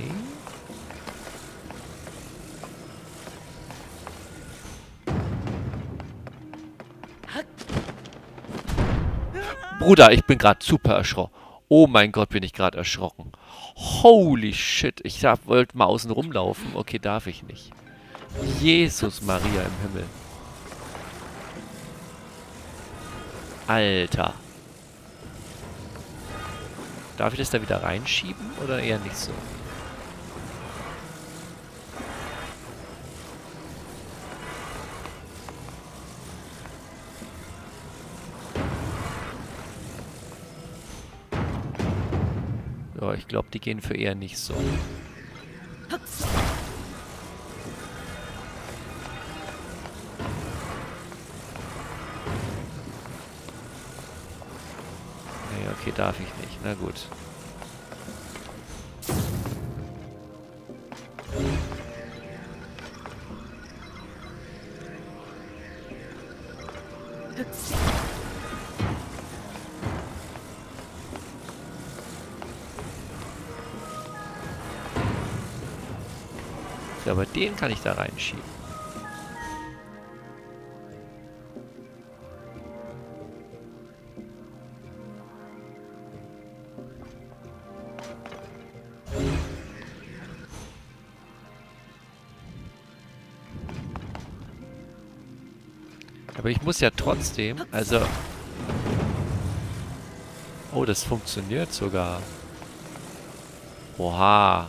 Bruder, ich bin gerade super erschrocken. Oh mein Gott, bin ich gerade erschrocken. Holy shit, ich wollte mal außen rumlaufen. Okay, darf ich nicht. Jesus Maria im Himmel. Alter. Darf ich das da wieder reinschieben oder eher nicht so? Ja, ich glaube, die gehen für eher nicht so. Nee, okay, darf ich nicht. Na gut. Ja, aber den kann ich da reinschieben. Aber ich muss ja trotzdem, also... Oh, das funktioniert sogar. Oha.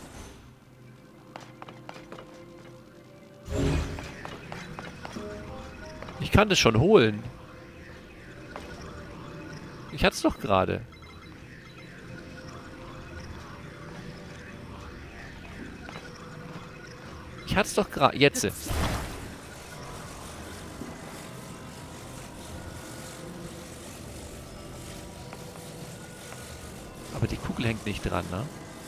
Ich kann das schon holen. Ich hatte es doch gerade. Ich hatte es doch gerade. Jetzt. Aber die Kugel hängt nicht dran, ne?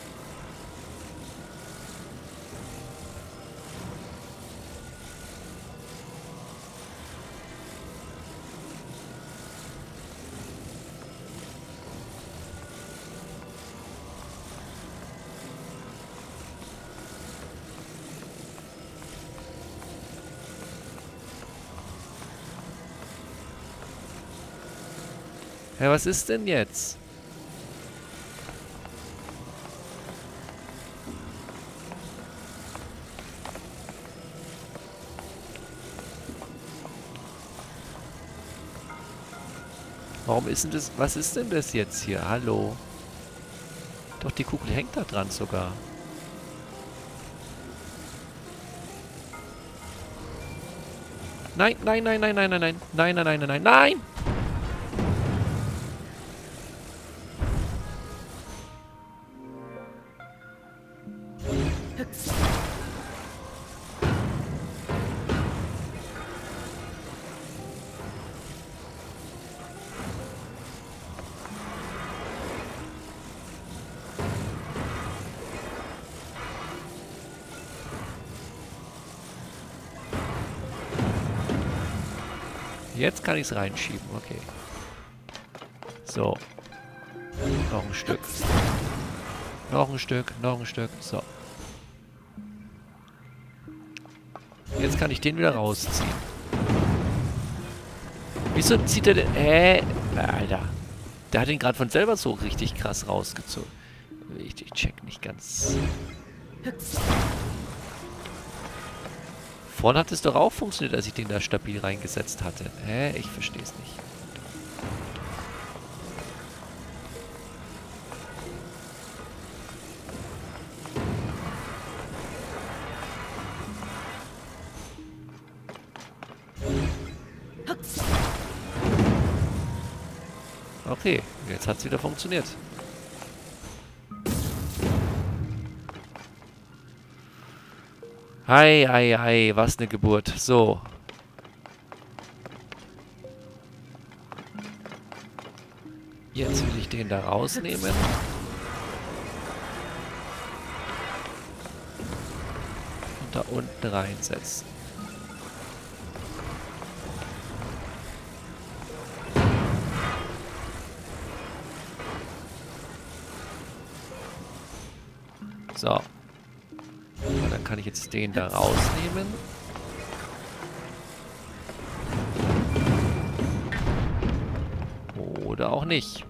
Ja, was ist denn jetzt? Warum ist denn das... Was ist denn das jetzt hier? Hallo? Doch, die Kugel hängt da dran sogar. Nein, nein, nein, nein, nein, nein, nein. Nein, nein, nein, nein, nein, nein! Jetzt kann ich es reinschieben, okay. So. Noch ein Stück. Noch ein Stück, noch ein Stück. So. Jetzt kann ich den wieder rausziehen. Wieso zieht er den... Alter. Der hat ihn gerade von selber so richtig krass rausgezogen. Ich check nicht ganz... Vorhin hat es doch auch funktioniert, als ich den da stabil reingesetzt hatte. Ich verstehe es nicht. Okay, jetzt hat es wieder funktioniert. Hei, hei, hei, was eine Geburt. So. Jetzt will ich den da rausnehmen. Und da unten reinsetzen. So. Und dann kann ich jetzt den da rausnehmen. Oder auch nicht.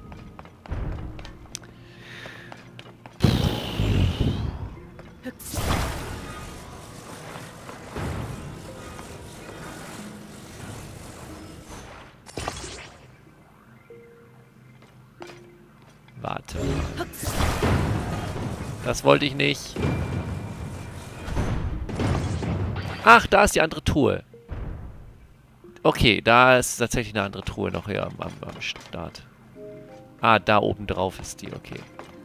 Warte mal. Das wollte ich nicht. Ach, da ist die andere Truhe. Okay, da ist tatsächlich eine andere Truhe noch hier am Start. Ah, da oben drauf ist die, okay.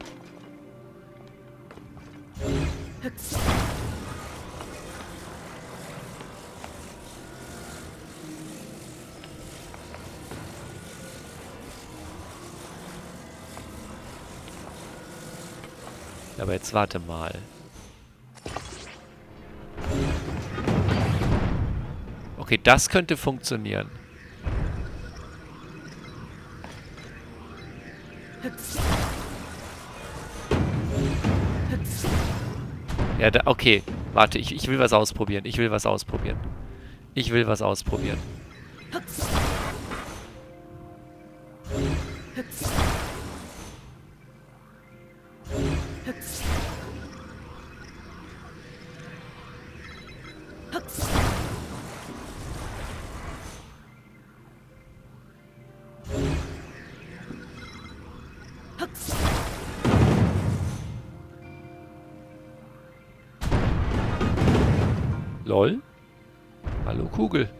Aber jetzt warte mal. Okay, das könnte funktionieren. Ja, da, okay. Warte, ich will was ausprobieren. Ich will was ausprobieren. Ich will was ausprobieren. Lol. Hallo Kugel.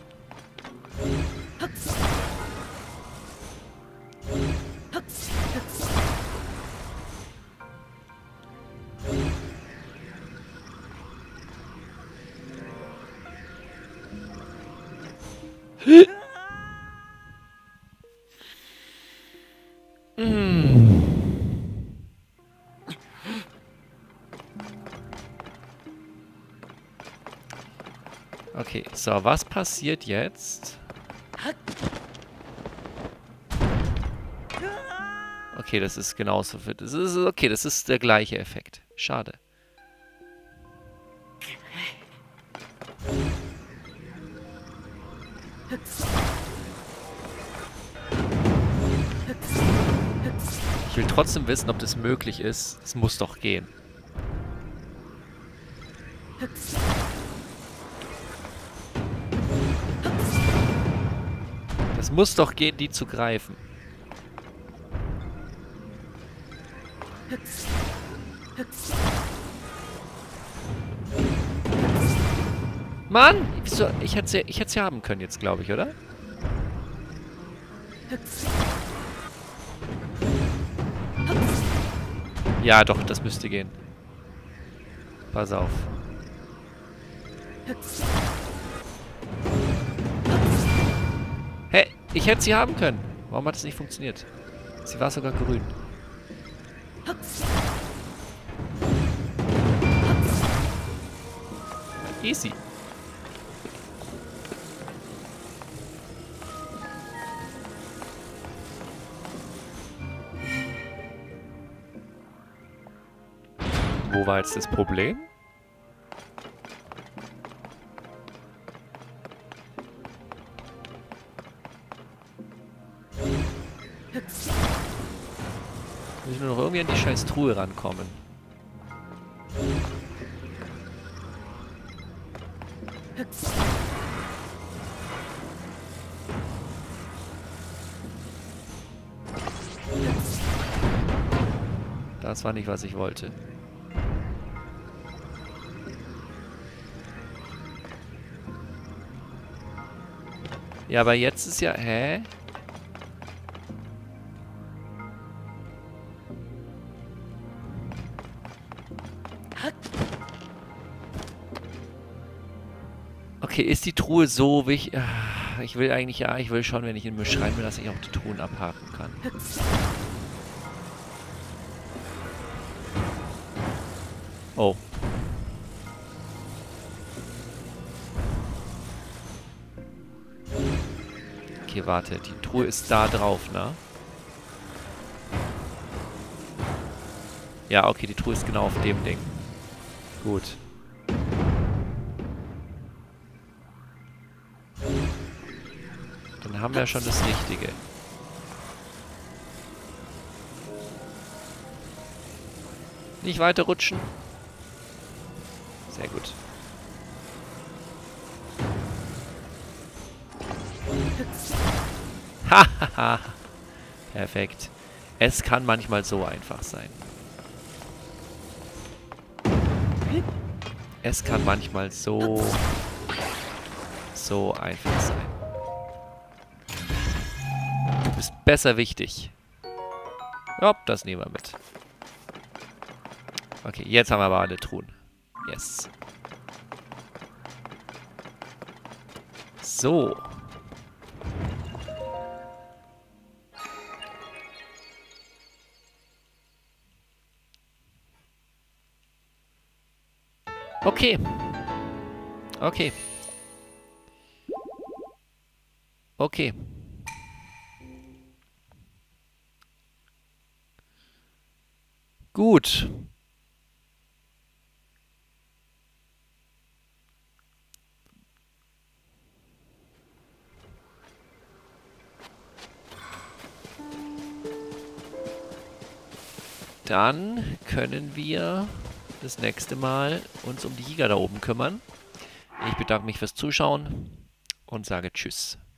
Okay, so, was passiert jetzt? Okay, das ist genauso. Das ist okay, das ist der gleiche Effekt. Schade. Ich will trotzdem wissen, ob das möglich ist. Es muss doch gehen. Es muss doch gehen, die zu greifen. Mann! Wieso? Ich hätte sie haben können jetzt, glaube ich, oder? Ja, doch, das müsste gehen. Pass auf. Hey, ich hätte sie haben können. Warum hat es nicht funktioniert? Sie war sogar grün. Easy. Wo war jetzt das Problem? Muss ich nur noch irgendwie an die scheiß Truhe rankommen. Das war nicht, was ich wollte. Ja, aber jetzt ist ja... Hä? Okay, ist die Truhe so wichtig? Ich will eigentlich, ja, ich will schon, wenn ich in mir schreiben will, dass ich auch die Truhen abhaken kann. Oh. Okay, warte. Die Truhe ist da drauf, ne? Ja, okay, die Truhe ist genau auf dem Ding. Gut. Dann haben wir ja schon das Richtige. Nicht weiter rutschen. Sehr gut. Hahaha. Perfekt. Es kann manchmal so einfach sein. Es kann manchmal so einfach sein. Du bist besser wichtig. Hopp, das nehmen wir mit. Okay, jetzt haben wir aber alle Truhen. Yes. So. Okay. Okay. Okay. Gut. Dann können wir das nächste Mal uns um die Jäger da oben kümmern. Ich bedanke mich fürs Zuschauen und sage Tschüss.